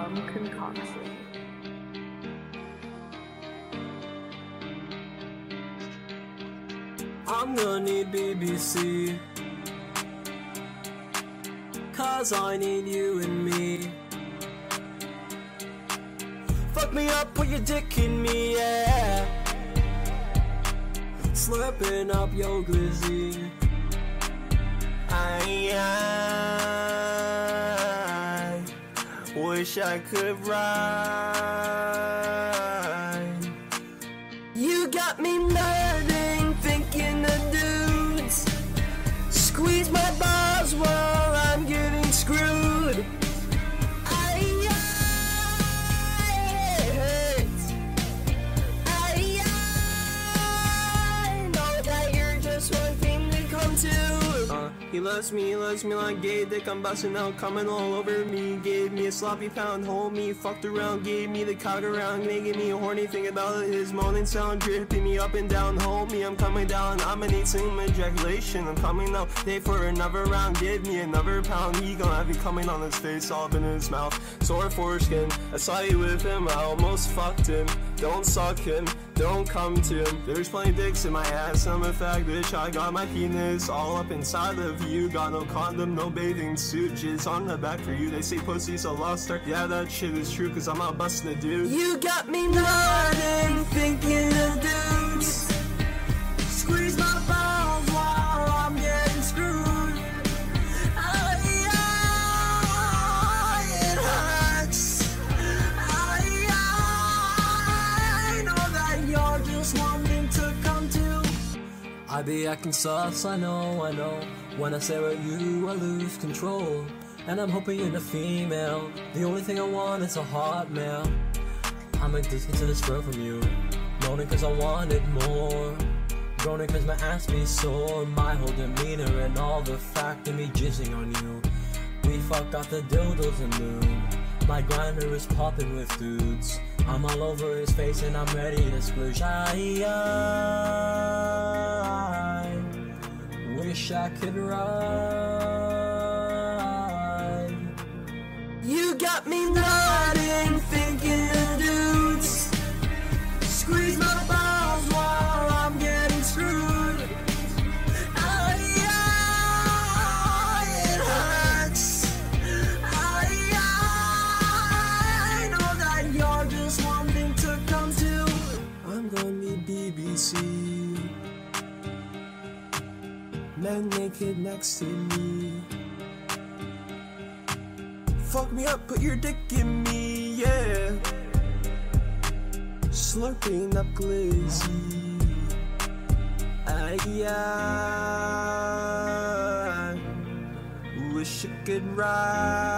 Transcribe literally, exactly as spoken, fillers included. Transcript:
dumb concoction. I'm gonna need B B C, cause I need you and me. Fuck me up, put your dick in me, yeah. Slurping up your glizzy. I, I wish I could ride. You got me nerding, thinking of dudes. Squeeze my balls while I'm getting screwed. I, I, it hurts. I, I know that you're just one thing to come to. Uh, he loves me, he loves me like gay dick. I'm busting out, coming all over me. Gave me a sloppy pound, hold me, fucked around, gave me the cock around, making me horny. Think about it, his moaning sound, dripping me up and down. Hold me, I'm coming down. I'ma need some ejaculation. I'm coming out, day for another round. Give me another pound. He gonna have me coming on his face, all up in his mouth. Sore foreskin. I saw you with him, I almost fucked him. Don't suck him, don't come to him. There's plenty dicks in my ass. I'm a fag bitch. I got my penis all up inside of you. Got no condom, no bathing suit. Jizz on the back for you. They say pussy's a lost art. Yeah, that shit is true, cause I'm out busting a dude. You got me nodding, thinking of dudes. Squeeze my balls while I'm getting screwed. I, I, it hurts. I, I know that you're just wanting to come to. I be acting sus, I know, I know. When I stare at you, I lose control. And I'm hoping you're the female. The only thing I want is a hot male. I'm addicted to this thrill from you. Moaning cause I want it more. Groaning cause my ass be sore. My whole demeanor and all the fact of me jizzing on you. We fuck off the dildos and lube. My grinder is popping with dudes. I'm all over his face and I'm ready to sploosh. I, I wish I could ride. You got me nodding, thinking of dudes. Squeeze my balls while I'm getting screwed. I, I, it hurts. I, I know that you're just one thing to come to. I'm gonna need B B C. Men naked next to me. Fuck me up, put your dick in me, yeah. Slurping up glizzy. I, I wish I could ride.